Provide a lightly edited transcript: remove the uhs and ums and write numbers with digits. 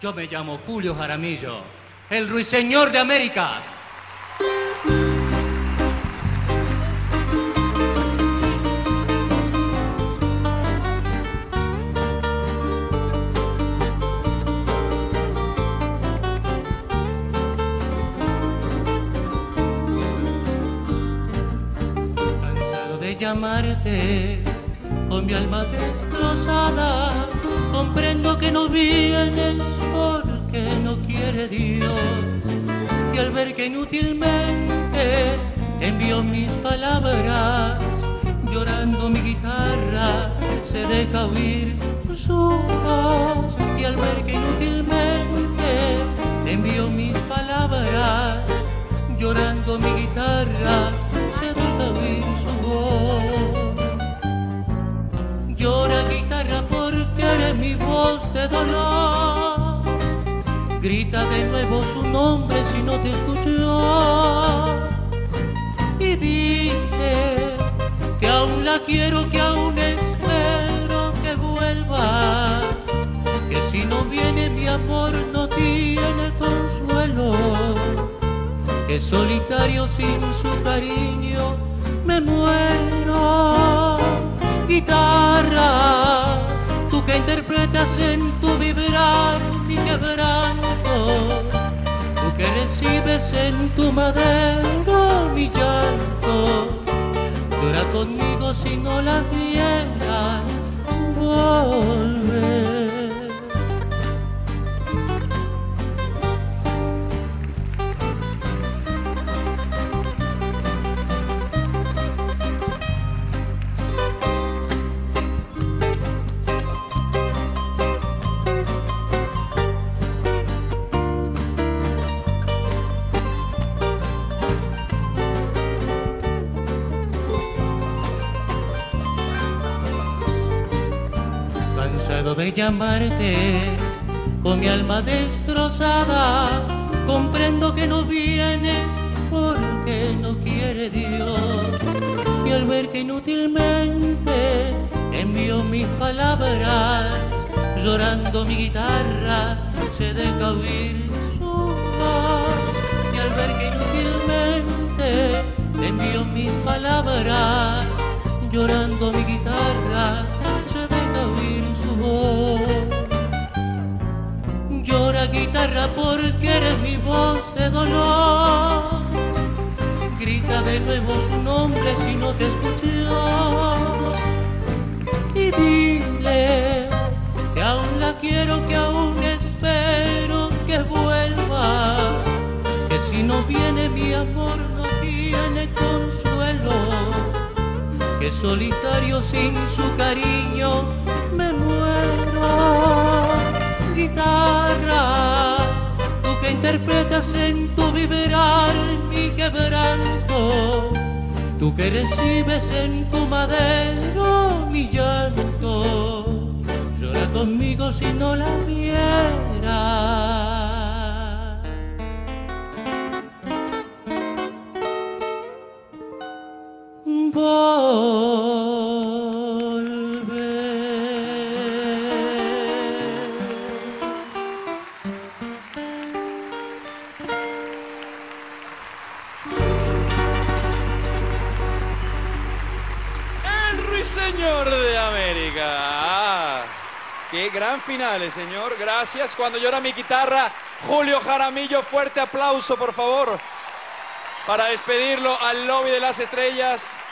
Yo me llamo Julio Jaramillo, el ruiseñor de América. Cansado de llamarte con mi alma destrozada, comprendo que no vienes porque no quiere Dios. Y al ver que inútilmente envío mis palabras, llorando mi guitarra se deja oír su voz. Y al ver que inútilmente envío mis palabras, llorando mi guitarra se deja oír su voz. Llora guitarra porque eres mi voz de dolor. Grita de nuevo su nombre si no te escuchó. Y dile que aún la quiero, que aún espero que vuelva. Que si no viene mi amor no tiene consuelo. Que solitario sin su cariño me muero. Guitarra, tú que interpretas en tu vibrar mi quebranto, tú que recibes en tu madero mi llanto, llora conmigo si no la vieras volver. Cansado de llamarte con mi alma destrozada, comprendo que no vienes porque no quiere Dios. Y al ver que inútilmente envío mis palabras, llorando mi guitarra se deja oír su voz. Y al ver que inútilmente envío mis palabras, llorando mi guitarra se deja oír su voz. Llora guitarra porque eres mi voz de dolor. Grita de nuevo su nombre si no te escuchó. Y dile que aún la quiero, que aún espero que vuelva. Que si no viene mi amor no tiene consuelo. Que solitario sin su cariño me muero. Guitarra, tú que interpretas en tu vibrar mi quebranto, tú que recibes en tu madero mi llanto, llora conmigo si no la vieras volver. Señor de América. Qué gran finales, señor. Gracias. Cuando llora mi guitarra, Julio Jaramillo, fuerte aplauso, por favor, para despedirlo al lobby de las estrellas.